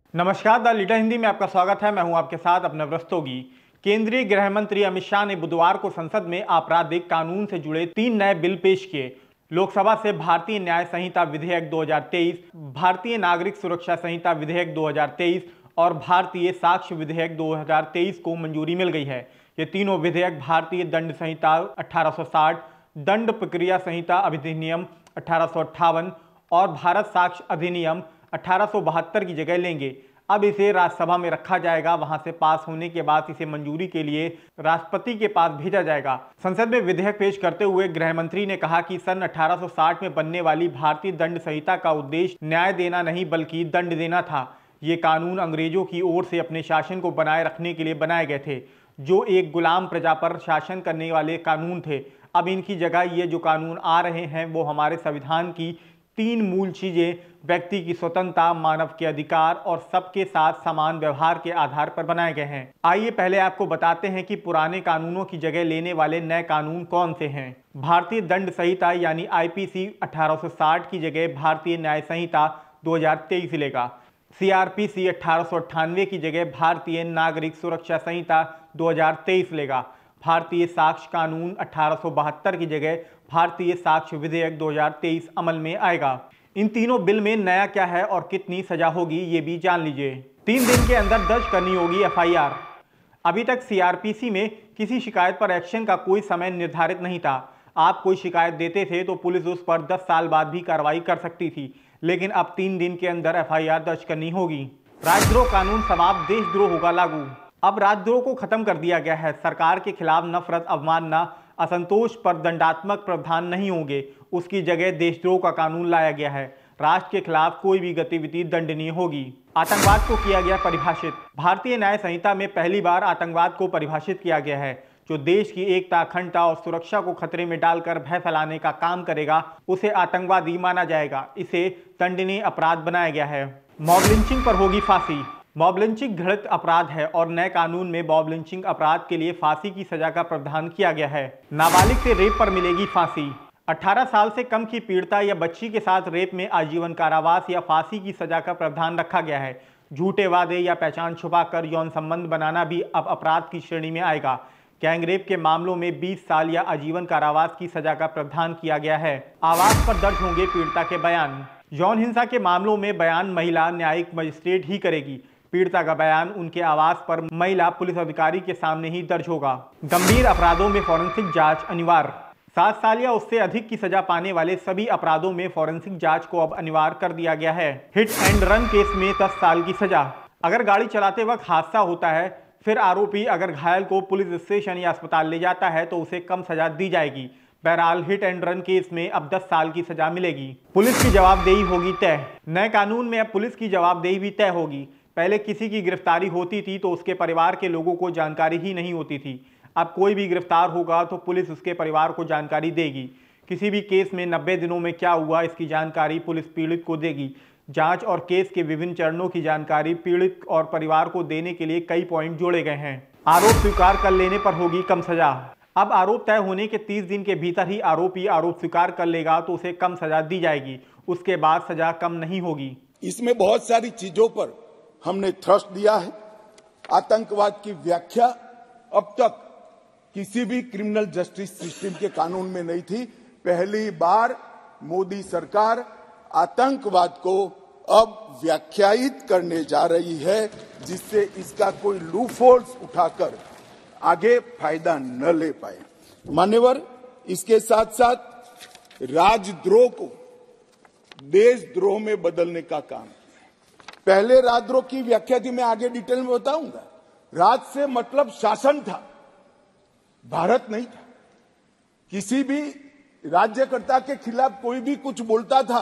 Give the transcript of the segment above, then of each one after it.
नमस्कार, the leader Hindi में आपका स्वागत है। मैं हूं आपके साथ अपना रस्तोगी। केंद्रीय गृह मंत्री अमित शाह ने बुधवार को संसद में आपराधिक कानून से जुड़े 3 नए बिल पेश किए। लोकसभा से भारतीय न्याय संहिता विधेयक 2023, भारतीय नागरिक सुरक्षा संहिता विधेयक 2023 और भारतीय साक्ष्य विधेयक 2023 को मंजूरी मिल गई है। ये तीनों विधेयक भारतीय दंड संहिता 1860, दंड प्रक्रिया संहिता अधिनियम 1858 और भारत साक्ष्य अधिनियम 1872 की जगह लेंगे। अब इसे राज्यसभा में रखा जाएगा, वहां से पास होने के बाद इसे मंजूरी के लिए राष्ट्रपति के पास भेजा जाएगा। संसद में विधेयक पेश करते हुए गृह मंत्री ने कहा कि सन 1860 में बनने वाली भारतीय दंड संहिता का उद्देश्य न्याय देना नहीं बल्कि दंड देना था। ये कानून अंग्रेजों की ओर से अपने शासन को बनाए रखने के लिए बनाए गए थे, जो एक गुलाम प्रजा पर शासन करने वाले कानून थे। अब इनकी जगह ये जो कानून आ रहे हैं वो हमारे संविधान की 3 मूल चीजें, व्यक्ति की स्वतंत्रता, मानव के अधिकार और सबके साथ समान व्यवहार के आधार पर बनाए गए हैं। आइए पहले आपको बताते हैं कि पुराने कानूनों की जगह लेने वाले नए कानून कौन से हैं। भारतीय दंड संहिता यानी आईपीसी 1860 की जगह भारतीय न्याय संहिता 2023 लेगा। सीआरपीसी 1898 की जगह भारतीय नागरिक सुरक्षा संहिता 2023 लेगा। भारतीय साक्ष्य कानून 1872 की जगह भारतीय साक्ष्य विधेयक 2023 अमल में आएगा। इन तीनों बिल में नया क्या है और कितनी सजा होगी ये भी जान लीजिए। 3 दिन के अंदर दर्ज करनी होगी एफआईआर। अभी तक सीआरपीसी में किसी शिकायत पर एक्शन का कोई समय निर्धारित नहीं था। आप कोई शिकायत देते थे तो पुलिस उस पर 10 साल बाद भी कार्रवाई कर सकती थी, लेकिन अब 3 दिन के अंदर एफआईआर दर्ज करनी होगी। राजद्रोह कानून समाप्त, देशद्रोह होगा लागू। अब राजद्रोह को खत्म कर दिया गया है। सरकार के खिलाफ नफरत, अवमानना, असंतोष पर दंडात्मक प्रावधान नहीं होंगे। उसकी जगह देशद्रोह का कानून लाया गया है। राष्ट्र के खिलाफ कोई भी गतिविधि दंडनीय होगी। आतंकवाद को किया गया परिभाषित। भारतीय न्याय संहिता में पहली बार आतंकवाद को परिभाषित किया गया है। जो देश की एकता, अखंडता और सुरक्षा को खतरे में डालकर भय फैलाने का काम करेगा उसे आतंकवादी माना जाएगा। इसे दंडनीय अपराध बनाया गया है। मॉब लिंचिंग पर होगी फांसी। मॉब लिंचिंग घृणित अपराध है और नए कानून में मॉब लिंचिंग अपराध के लिए फांसी की सजा का प्रावधान किया गया है। नाबालिग से रेप पर मिलेगी फांसी। 18 साल से कम की पीड़िता या बच्ची के साथ रेप में आजीवन कारावास या फांसी की सजा का प्रावधान रखा गया है। झूठे वादे या पहचान छुपाकर यौन संबंध बनाना भी अब अपराध की श्रेणी में आएगा। गैंगरेप के मामलों में 20 साल या आजीवन कारावास की सजा का प्रावधान किया गया है। आवाज पर दर्ज होंगे पीड़िता के बयान। यौन हिंसा के मामलों में बयान महिला न्यायिक मजिस्ट्रेट ही करेगी। पीड़िता का बयान उनके आवास पर महिला पुलिस अधिकारी के सामने ही दर्ज होगा। गंभीर अपराधों में फॉरेंसिक जांच अनिवार्य। 7 साल या उससे अधिक की सजा पाने वाले सभी अपराधों में फॉरेंसिक जांच को अब अनिवार्य कर दिया गया है। हिट एंड रन केस में 10 साल की सजा। अगर गाड़ी चलाते वक्त हादसा होता है, फिर आरोपी अगर घायल को पुलिस स्टेशन या अस्पताल ले जाता है तो उसे कम सजा दी जाएगी। बहरहाल हिट एंड रन केस में अब 10 साल की सजा मिलेगी। पुलिस की जवाबदेही होगी तय। नए कानून में अब पुलिस की जवाबदेही भी तय होगी। पहले किसी की गिरफ्तारी होती थी तो उसके परिवार के लोगों को जानकारी ही नहीं होती थी। अब कोई भी गिरफ्तार होगा तो पुलिस उसके परिवार को जानकारी देगी। किसी भी केस में 90 दिनों में क्या हुआ इसकी जानकारी पुलिस पीड़ित को देगी। जांच और केस के विभिन्न चरणों की जानकारी पीड़ित और परिवार को देने के लिए कई पॉइंट जोड़े गए हैं। आरोप स्वीकार कर लेने पर होगी कम सजा। अब आरोप तय होने के 30 दिन के भीतर ही आरोपी आरोप स्वीकार कर लेगा तो उसे कम सजा दी जाएगी। उसके बाद सजा कम नहीं होगी। इसमें बहुत सारी चीजों पर हमने थ्रस्ट दिया है। आतंकवाद की व्याख्या अब तक किसी भी क्रिमिनल जस्टिस सिस्टम के कानून में नहीं थी। पहली बार मोदी सरकार आतंकवाद को अब व्याख्यायित करने जा रही है, जिससे इसका कोई लूपहोल्स उठाकर आगे फायदा न ले पाए। मान्यवर, इसके साथ साथ राजद्रोह को देशद्रोह में बदलने का काम। पहले राजद्रोह की व्याख्या थी, मैं आगे डिटेल में बताऊंगा। राज से मतलब शासन था, भारत नहीं था। किसी भी राज्यकर्ता के खिलाफ कोई भी कुछ बोलता था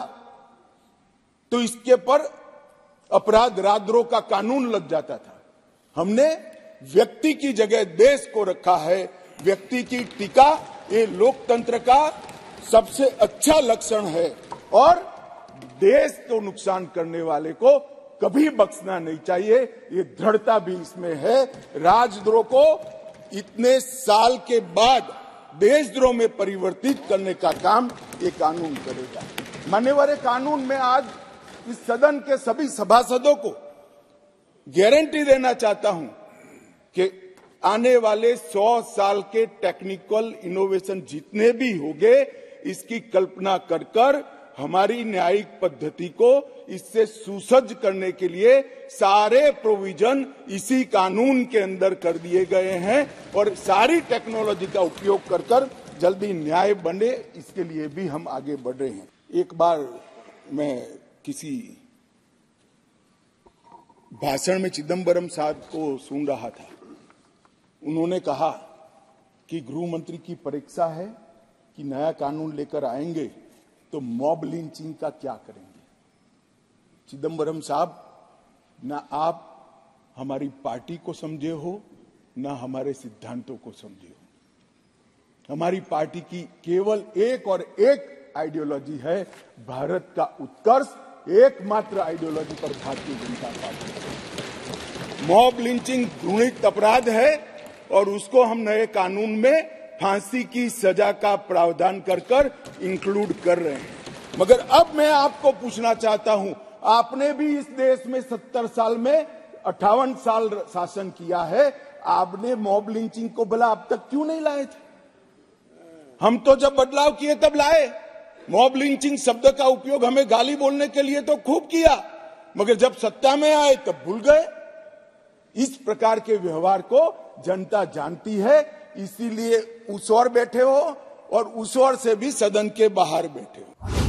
तो इसके पर अपराध राजद्रोह का कानून लग जाता था। हमने व्यक्ति की जगह देश को रखा है। व्यक्ति की टीका ये लोकतंत्र का सबसे अच्छा लक्षण है और देश को नुकसान करने वाले को कभी बख्शना नहीं चाहिए। ये दृढ़ता भी इसमें है। राजद्रोह को इतने साल के बाद देशद्रोह में परिवर्तित करने का काम ये कानून करेगा। मान्यवर, कानून में आज इस सदन के सभी सभासदों को गारंटी देना चाहता हूं कि आने वाले 100 साल के टेक्निकल इनोवेशन जितने भी होंगे, इसकी कल्पना कर हमारी न्यायिक पद्धति को इससे सुसज्ज करने के लिए सारे प्रोविजन इसी कानून के अंदर कर दिए गए हैं और सारी टेक्नोलॉजी का उपयोग कर जल्दी न्याय बने, इसके लिए भी हम आगे बढ़ रहे हैं। एक बार मैं किसी भाषण में चिदम्बरम साहब को सुन रहा था। उन्होंने कहा कि गृह मंत्री की परीक्षा है कि नया कानून लेकर आएंगे तो मॉब लिंचिंग का क्या करेंगे। चिदम्बरम साहब, ना आप हमारी पार्टी को समझे हो, ना हमारे सिद्धांतों को समझे हो। हमारी पार्टी की केवल एक और एक आइडियोलॉजी है, भारत का उत्कर्ष। एकमात्र आइडियोलॉजी पर Bharatiya Janata party. Mob lynching घृणित अपराध है और उसको हम नए कानून में फांसी की सजा का प्रावधान कर इंक्लूड कर रहे हैं। मगर अब मैं आपको पूछना चाहता हूं, आपने भी इस देश में 70 साल में 58 साल शासन किया है, आपने मॉब लिंचिंग को भला अब तक क्यों नहीं लाए थे? हम तो जब बदलाव किए तब लाए। मॉब लिंचिंग शब्द का उपयोग हमें गाली बोलने के लिए तो खूब किया, मगर जब सत्ता में आए तब भूल गए। इस प्रकार के व्यवहार को जनता जानती है, इसीलिए उस ओर बैठे हो और उस ओर से भी सदन के बाहर बैठे हो।